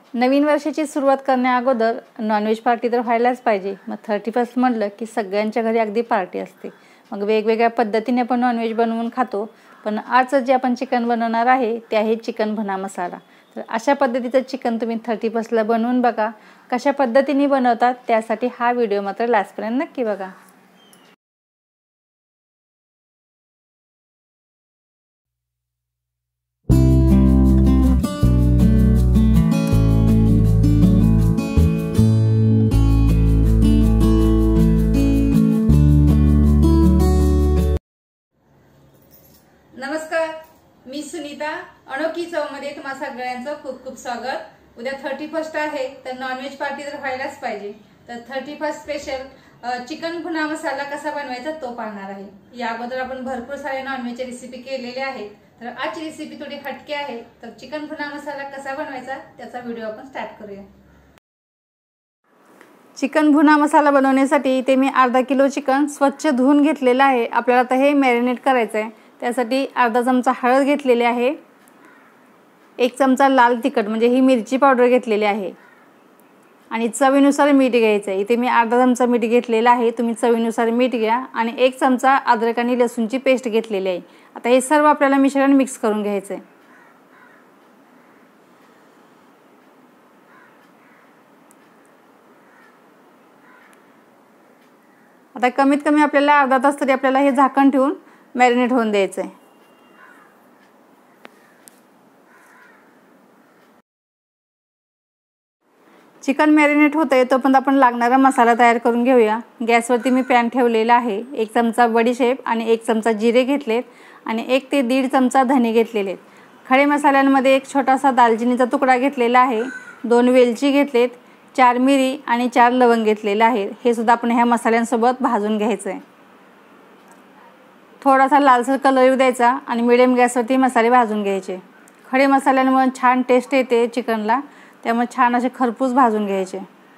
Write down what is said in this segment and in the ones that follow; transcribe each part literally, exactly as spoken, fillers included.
नवीन वर्षाची सुरुवात करण्याअगोदर नॉनव्हेज पार्टी तर व्हायलाच पाहिजे। मग थर्टी फर्स्ट म्हटलं की सगळ्यांच्या घरी अगदी पार्टी असते। मग वेगवेगळ्या पद्धतीने आपण नॉनव्हेज बनवून खातो, पण आज जे आपण चिकन बनवणार आहे ते आहे चिकन भुना मसाला। तर अशा पद्धतीचं चिकन तुम्ही थर्टी फर्स्टला बनवून बघा। कशा पद्धतीने बनवतात त्यासाठी हा व्हिडिओ मात्र लास्टपर्यंत नक्की बघा। नमस्कार, मी सुनीता। अनोखी चवमध्ये तुम्हा सगळ्यांचं खूप खूप स्वागत। उद्या थर्टी फर्स्ट आहे, तर नॉनव्हेज पार्टी तर व्हायलाच पाहिजे। तर थर्टी फर्स्ट स्पेशल चिकन भुना मसाला कसा बनवायचा तो पाहणार आहे। या अगोदर आपण भरपूर सारे नॉनव्हेजचे रेसिपी केलेले आहेत, तर आजची रेसिपी थोडी हटके आहे। तर चिकन भुना मसाला कसा बनवायचा त्याचा व्हिडिओ आपण स्टार्ट करूया। चिकन भुना मसाला बनवण्यासाठी इथे मी अर्धा किलो चिकन स्वच्छ धुवून घेतलेलं आहे। आपल्याला आता हे मॅरिनेट करायचं आहे। त्यासाठी अर्धा चमचा हळद घेतलेली आहे, एक चमचा लाल तिखट म्हणजे ही मिरची पावडर घेतलेली आहे, आणि चवीनुसार मीठ घ्यायचं आहे। इथे मी अर्धा चमचा मीठ घेतलेला आहे, तुम्ही चवीनुसार मीठ घ्या। आणि एक चमचा अद्रक आणि लसूणची पेस्ट घेतलेली आहे। आता हे सर्व आपल्याला मिश्रण मिक्स करून घ्यायचं आहे। आता कमीत कमी आपल्याला अर्धा तास तरी आपल्याला हे झाकण ठेवून मॅरिनेट होऊन द्यायचं आहे। चिकन मॅरिनेट होतंय तोपर्यंत आपण लागणारा मसाला तयार करून घेऊया। गॅसवरती मी पॅन ठेवलेला आहे। एक चमचा बडीशेप आणि एक चमचा जिरे घेतलेत, आणि एक ते दीड चमचा धने घेतलेले। खडे मसाल्यांमध्ये एक छोटासा दालचिनीचा तुकडा घेतलेला आहे, दोन वेलची घेतलेत, चार मिरी आणि चार लवंग घेतलेले आहेत। हे सुद्धा आपण ह्या मसाल्यांसोबत भाजून घ्यायचं आहे। थोडासा लालसर कलर येऊ द्यायचा आणि मिडियम गॅसवरती मसाले भाजून घ्यायचे। खडे मसाल्यांमुळे छान टेस्ट येते चिकनला, त्यामुळे छान असे खरपूस भाजून घ्यायचे।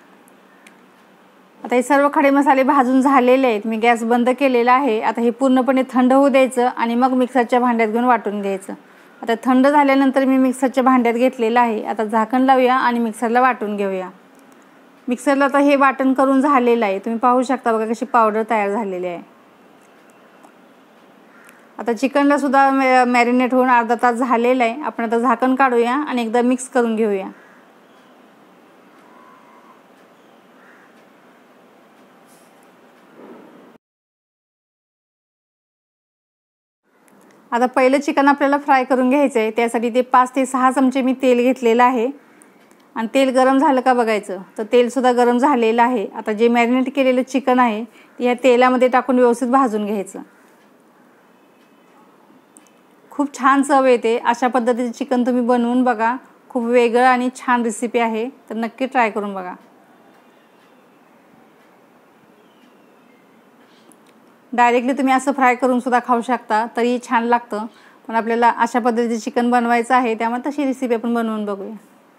आता हे सर्व खडे मसाले भाजून झालेले आहेत। मी गॅस बंद केलेला आहे। आता हे पूर्णपणे थंड होऊ द्यायचं आणि मग मिक्सरच्या भांड्यात घेऊन वाटून घ्यायचं। आता थंड झाल्यानंतर मी मिक्सरच्या भांड्यात घेतलेलं आहे। आता झाकण लावूया आणि मिक्सरला वाटून घेऊया। मिक्सरला आता हे वाटण करून झालेलं आहे, तुम्ही पाहू शकता बघा कशी पावडर तयार झालेली आहे। आता चिकनला सुद्धा मॅरिनेट होऊन अर्धा तास झालेला आहे। आपण आता झाकण काढूया आणि एकदा मिक्स करून घेऊया। आता पहिलं चिकन आपल्याला फ्राय करून घ्यायचं आहे। त्यासाठी ते पाच ते सहा चमचे मी तेल घेतलेलं आहे, आणि तेल गरम झालं का बघायचं। तर तेल सुद्धा गरम झालेलं आहे। आता जे मॅरिनेट केलेलं चिकन आहे ते या तेलामध्ये टाकून व्यवस्थित भाजून घ्यायचं। खूप छान चव येते। अशा पद्धतीचे चिकन तुम्ही बनवून बघा, खूप वेगळं आणि छान रेसिपी आहे, तर नक्की ट्राय करून बघा। डायरेक्टली तुम्ही असं फ्राय करून सुद्धा खाऊ शकता, तरी छान लागतं। पण आपल्याला अशा पद्धतीचे चिकन बनवायचं आहे, त्यामुळे तशी रेसिपी आपण बनवून बघूया।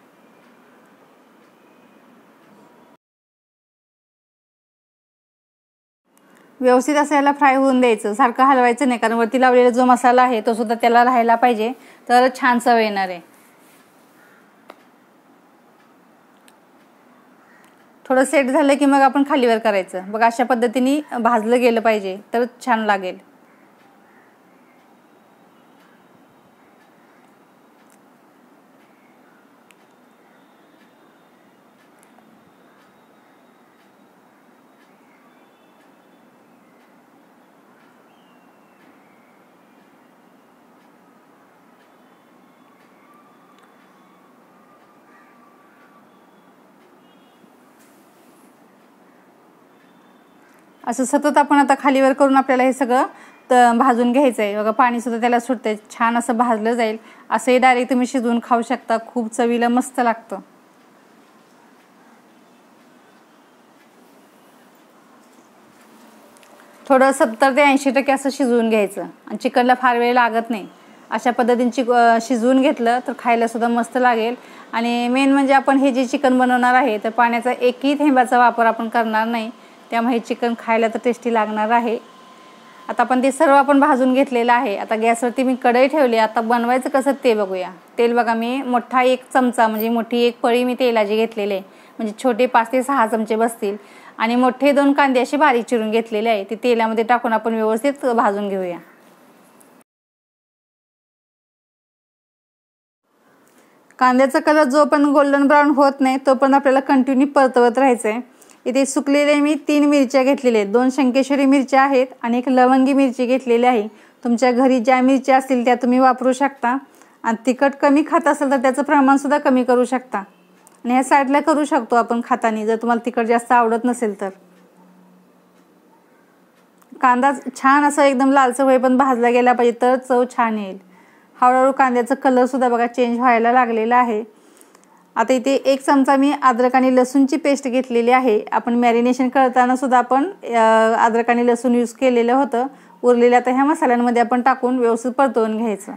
व्यवस्थित असं याला फ्राय होऊन द्यायचं, सारखं हलवायचं नाही, कारण वरती लावलेला जो मसाला आहे तो सुद्धा त्याला राहायला पाहिजे, तर छान चव येणार आहे। थोडं सेट झालं की मग आपण खालीवर करायचं बघा। अशा पद्धतीने भाजलं गेलं पाहिजे, तर छान लागेल। असं सतत आपण आता खालीवर करून आपल्याला हे सगळं भाजून घ्यायचं आहे बघा। पाणी सुद्धा त्याला सुटते, छान असं भाजलं जाईल। असंही डायरेक्ट तुम्ही शिजवून खाऊ शकता, खूप चवीला मस्त लागतं। थोडं सत्तर ते ऐंशी टक्के असं शिजवून घ्यायचं, आणि चिकनला फार वेळ लागत नाही। अशा पद्धतीने शिजवून घेतलं तर खायला सुद्धा मस्त लागेल। आणि मेन म्हणजे आपण हे जे चिकन बनवणार आहे तर पाण्याचा एकही थेंबाचा वापर आपण करणार नाही, त्यामुळे चिकन खायला तर टेस्टी लागणार आहे। आता आपण ते सर्व आपण भाजून घेतलेलं आहे। आता गॅसवरती मी कढई ठेवली। आता बनवायचं कसं ते बघूया। तेल बघा मी मोठा एक चमचा म्हणजे मोठी एक पळी मी तेलाची घेतलेली आहे, म्हणजे छोटे पाच ते सहा चमचे बसतील। आणि मोठे दोन कांदे असे बारीक चिरून घेतलेले आहे, ते तेलामध्ये टाकून आपण व्यवस्थित भाजून घेऊया। कांद्याचा कलर जो पण गोल्डन ब्राउन होत नाही तो पण आपल्याला कंटिन्यू परतवत राहायचं आहे। इथे सुकलेले मी तीन मिरच्या घेतलेल्या आहेत, दोन शंकेश्वरी मिरच्या आहेत आणि एक लवंगी मिरची घेतलेली आहे। तुमच्या घरी ज्या मिरच्या असतील त्या तुम्ही वापरू शकता। आणि तिखट कमी खात असेल तर त्याचं प्रमाण सुद्धा कमी करू शकता, आणि ह्या साईडला करू शकतो आपण खाताना, जर तुम्हाला तिखट जास्त आवडत नसेल तर। कांदा छान असा एकदम लालसर होईपर्यंत भाजला गेला पाहिजे, तर चव छान येईल। हळूहळू कांद्याचा कलर सुद्धा बघा चेंज व्हायला लागलेला आहे। आता इथे एक चमचा मी अद्रक आणि लसूणची पेस्ट घेतलेली आहे। आपण मॅरिनेशन करताना सुद्धा आपण अद्रक आणि लसूण यूज केलेलं होतं। उरलेल्या आता ह्या मसाल्यांमध्ये आपण टाकून व्यवस्थित परतवून घ्यायचं।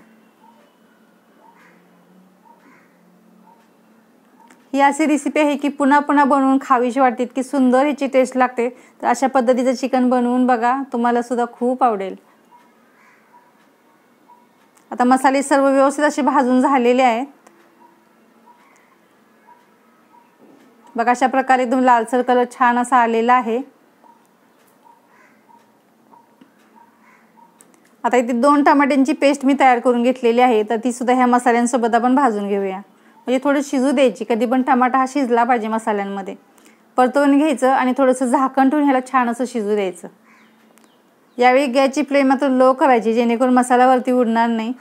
ही अशी रेसिपी आहे की पुन्हा पुन्हा बनवून खावीशी वाटते, इतकी सुंदर ह्याची टेस्ट लागते। तर अशा पद्धतीचं चिकन बनवून बघा, तुम्हाला सुद्धा खूप आवडेल। आता मसाले सर्व व्यवस्थित असे भाजून झालेले आहेत। बघा अशा प्रकारे एकदम लालसर कलर छान असा आलेला आहे। आता इथे दोन टमाट्यांची पेस्ट मी तयार करून घेतलेली आहे, तर ती सुद्धा ह्या मसाल्यांसोबत आपण भाजून घेऊया। म्हणजे थोडं शिजू द्यायची, कधी पण टमाटा हा शिजला पाहिजे मसाल्यांमध्ये। परतवून घ्यायचं आणि थोडंसं झाकण ठेवून ह्याला छान असं शिजू द्यायचं। यावेळी गॅसची फ्लेम मात्र लो करायची, जेणेकरून मसाल्यावरती उडणार नाही।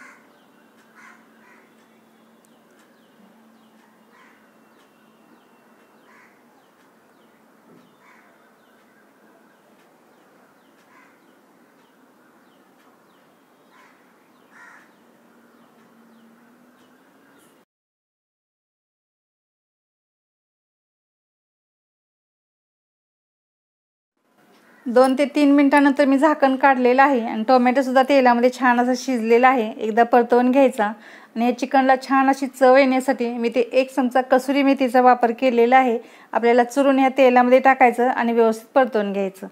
दोन ते तीन मिनिटांनंतर मी झाकण काढलेलं आहे आणि टोमॅटो सुद्धा तेलामध्ये छान असं शिजलेला आहे। एकदा परतवून घ्यायचा आणि या चिकनला छान अशी चव येण्यासाठी मी ते एक चमचा कसुरी मेथीचा वापर केलेला आहे। आपल्याला चुरून ह्या तेलामध्ये टाकायचं आणि व्यवस्थित परतवून घ्यायचं।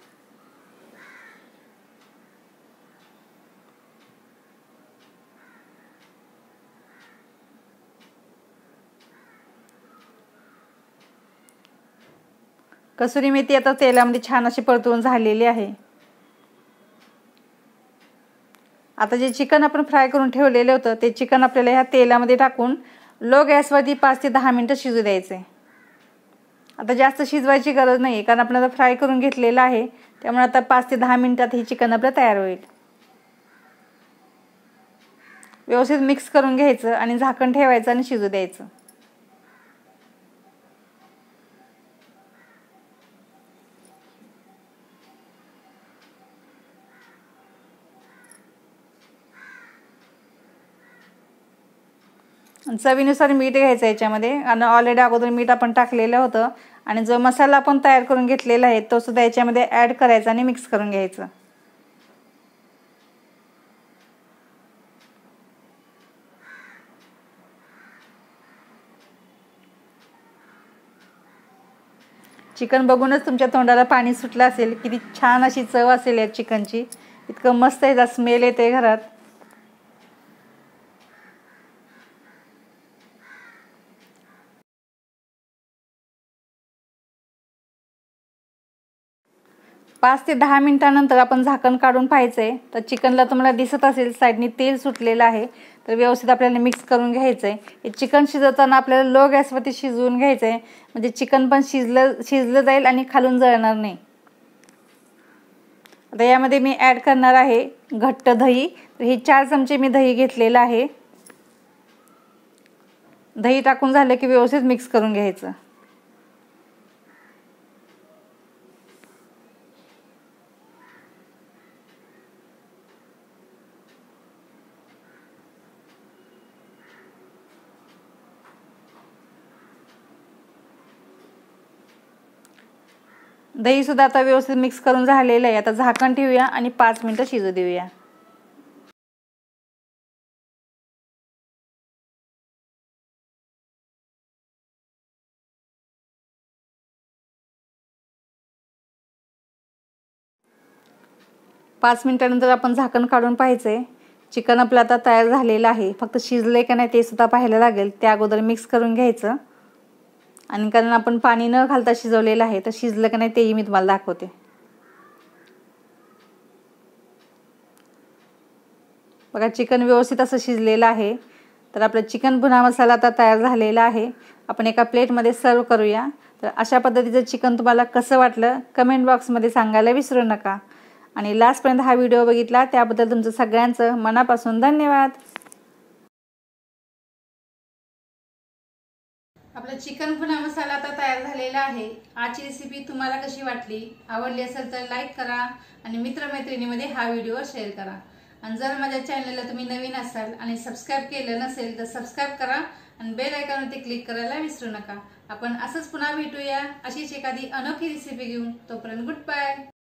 कसुरी मेथी आता तेलामध्ये छान अशी परतवून झालेली आहे। आता जे चिकन आपण फ्राय करून ठेवलेलं होतं ते चिकन आपल्याला ह्या तेलामध्ये टाकून लो गॅसवरती पाच ते दहा मिनिटं शिजू द्यायचे। आता जास्त शिजवायची गरज नाही, कारण आपण आता फ्राय करून घेतलेलं आहे, त्यामुळे आता पाच ते दहा मिनिटात हे चिकन आपलं तयार होईल। व्यवस्थित मिक्स करून घ्यायचं आणि झाकण ठेवायचं आणि शिजू द्यायचं। चवीनुसार मीठ घ्यायचं याच्यामध्ये, आणि ऑलरेडी अगोदर मीठ आपण टाकलेलं होतं। आणि जो मसाला आपण तयार करून घेतलेला आहे तो सुद्धा याच्यामध्ये ॲड करायचा आणि मिक्स करून घ्यायचं। चिकन बघूनच तुमच्या तोंडाला पाणी सुटलं असेल, किती छान अशी चव असेल या चिकनची, इतकं मस्त याचा स्मेल येते घरात। पाच ते दहा मिनिटांनंतर आपण झाकण काढून पाहायचंय, तर चिकनला तुम्हाला दिसत असेल साईडनी तेल सुटलेलं आहे। तर व्यवस्थित आपल्याला मिक्स करून घ्यायचंय। हे चिकन शिजवताना आपल्याला लो गॅसवरती शिजवून घ्यायचंय, म्हणजे चिकन पण शिजलं शिजलं जाईल आणि खालून जळणार नाही। आता यामध्ये मी ॲड करणार आहे घट्ट दही। तर हे चार चमचे मी दही घेतलेलं आहे। दही टाकून झालं की व्यवस्थित मिक्स करून घ्यायचं। दही सुद्धा आता व्यवस्थित मिक्स करून झालेलं आहे। आता झाकण ठेवूया आणि पाच मिनिटं शिजू देऊया। पाच मिनिटानंतर आपण झाकण काढून पाहायचं आहे. चिकन आपलं आता तयार झालेलं आहे. फक्त शिजले का नाही ते सुद्धा पाहायला लागेल. त्या अगोदर मिक्स करून घ्यायचं. आणि कारण आपण पाणी न घालता शिजवलेलं आहे तर शिजलं का नाही तेही मी तुम्हाला दाखवते. बघा चिकन व्यवस्थित असं शिजलेलं आहे. तर आपलं चिकन भुना मसाला आता तयार झालेला आहे. आपण एका प्लेटमध्ये सर्व करूया. तर अशा पद्धतीचं चिकन तुम्हाला कसं वाटलं कमेंट बॉक्समध्ये सांगायला विसरू नका. आणि लास्टपर्यंत हा व्हिडिओ बघितला त्याबद्दल तुमचं सगळ्यांचं मनापासून धन्यवाद. आपला चिकन भुना मसाला आता तयार झालेला आहे. आजची रेसिपी तुम्हाला कशी वाटली, आवडली असेल तर लाईक करा आणि मित्रमैत्रिणीमध्ये हा व्हिडिओ शेअर करा. आणि जर माझ्या चॅनलला तुम्ही नवीन असाल आणि सबस्क्राईब केलं नसेल तर सबस्क्राईब करा आणि बेल आयकॉनवरती क्लिक करायला विसरू नका. आपण असंच पुन्हा भेटूया अशीच एखादी अनोखी रेसिपी घेऊन. तोपर्यंत गुड बाय.